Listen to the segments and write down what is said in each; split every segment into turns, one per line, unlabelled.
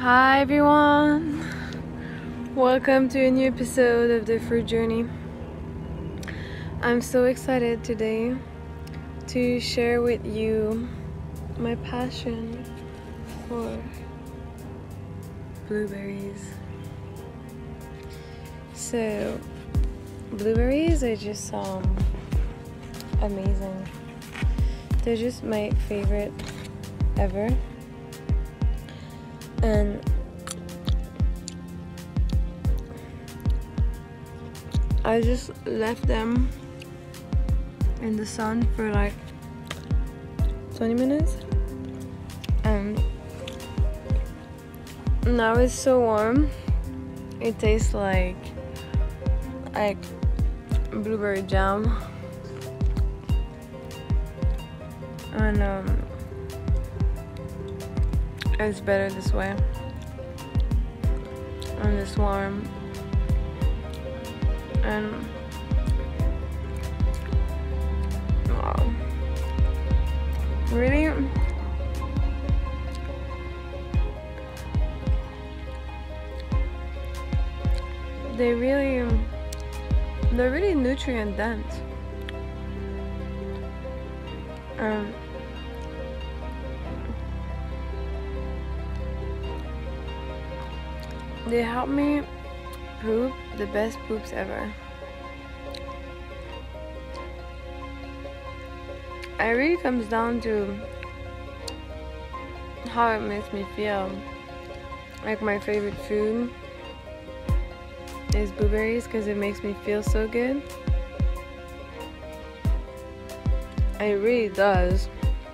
Hi everyone, welcome to a new episode of the Fruit Journey. I'm so excited today to share with you my passion for blueberries. So blueberries are just amazing. They're just my favorite ever. And I just left them in the sun for like 20 minutes, and now it's so warm. It tastes like blueberry jam, and it's better this way and it's warm. And wow, really, they're really nutrient dense. They help me poop the best poops ever. It really comes down to how it makes me feel. Like, my favorite food is blueberries because it makes me feel so good. It really does.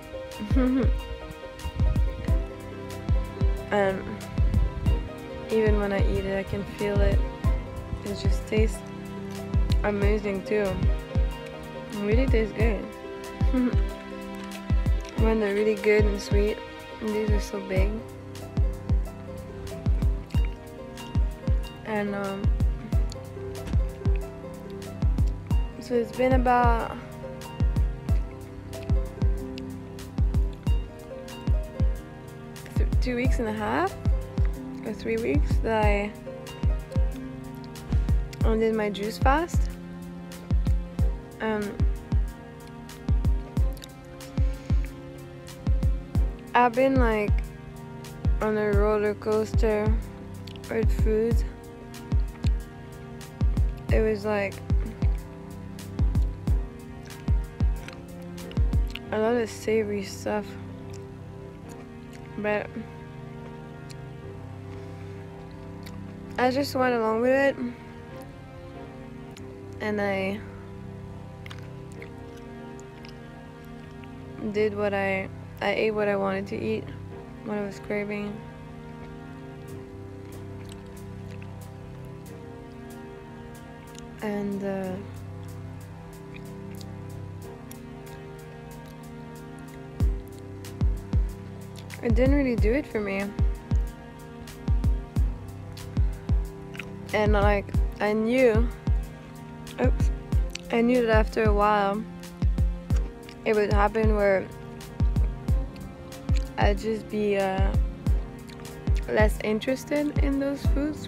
And even when I eat it, I can feel it. It just tastes amazing too. It really tastes good. When they're really good and sweet, and these are so big. And so it's been about two weeks and a half or 3 weeks that I did my juice fast. I've been like on a roller coaster with food. It was like a lot of savory stuff, but I just went along with it, and I did what I ate what I wanted to eat, what I was craving. And it didn't really do it for me. And like, I knew that after a while it would happen where I'd just be less interested in those foods.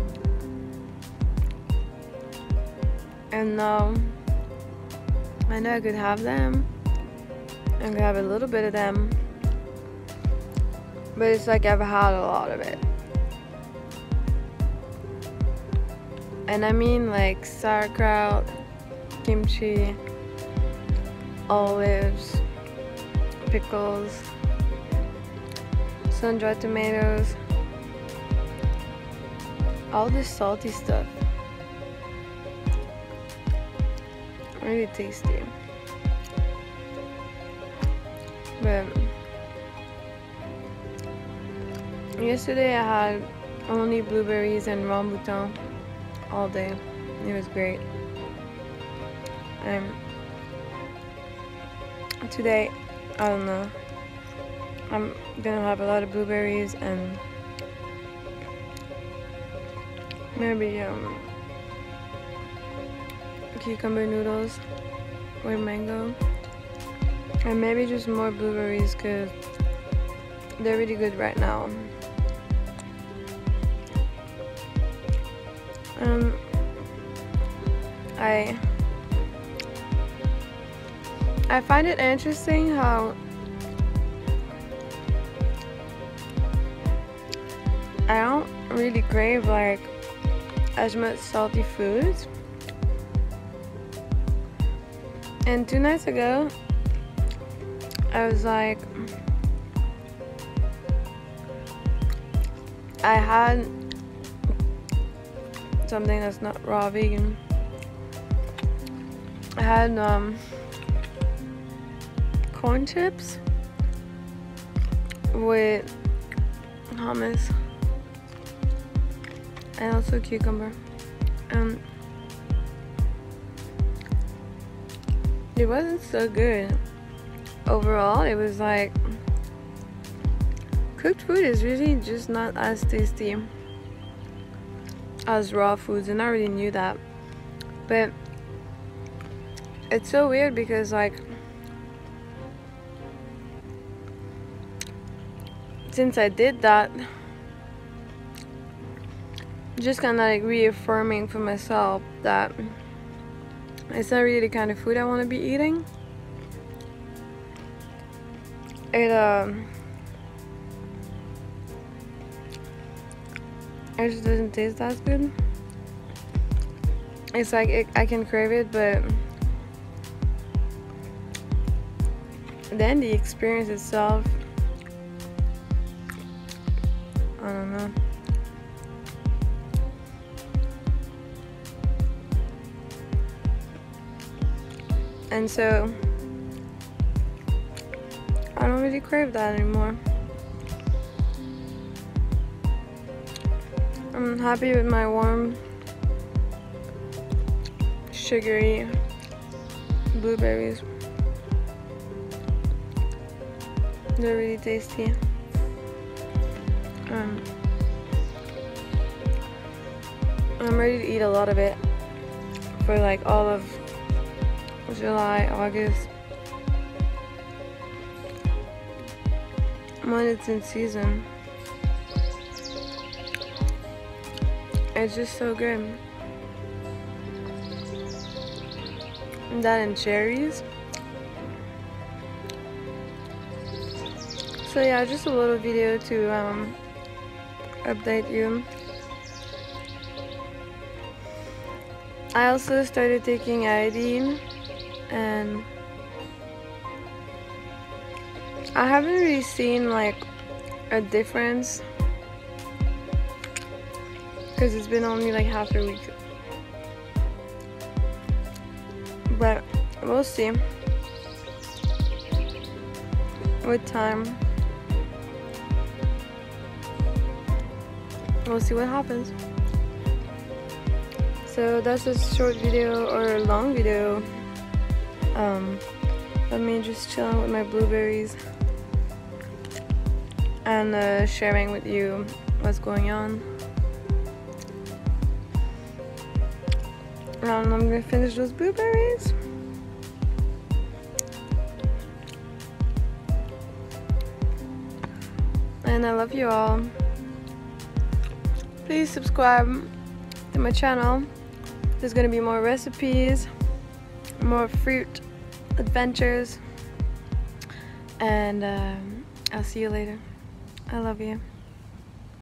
And now I know I could have them. I could have a little bit of them, but it's like I've had a lot of it. And I mean like sauerkraut, kimchi, olives, pickles, sun-dried tomatoes, all this salty stuff. Really tasty. But yesterday I had only blueberries and rambutan all day. It was great. And today, I don't know, I'm gonna have a lot of blueberries and maybe cucumber noodles with mango, and maybe just more blueberries because they're really good right now. I find it interesting how I don't really crave like as much salty foods. And 2 nights ago, I was like, I had something that's not raw vegan. I had corn chips with hummus and also cucumber. It wasn't so good overall. It was like, cooked food is really just not as tasty as raw foods, and I already knew that. But it's so weird because like, since I did that, just kind of like reaffirming for myself that it's not really the kind of food I want to be eating. It just doesn't taste that good. It's like I can crave it, but then the experience itself, I don't know. And so I don't really crave that anymore. I'm happy with my warm, sugary blueberries. They're really tasty. I'm ready to eat a lot of it for like all of July, August, when it's in season. It's just so good. That and cherries. So yeah, just a little video to update you. I also started taking iodine, and I haven't really seen like a difference because it's been only like half a week, but we'll see with time. We'll see what happens. So that's a short video or a long video of me just chilling with my blueberries and sharing with you what's going on. I'm gonna finish those blueberries. And I love you all. Please subscribe to my channel. There's gonna be more recipes, more fruit adventures, and I'll see you later. I love you.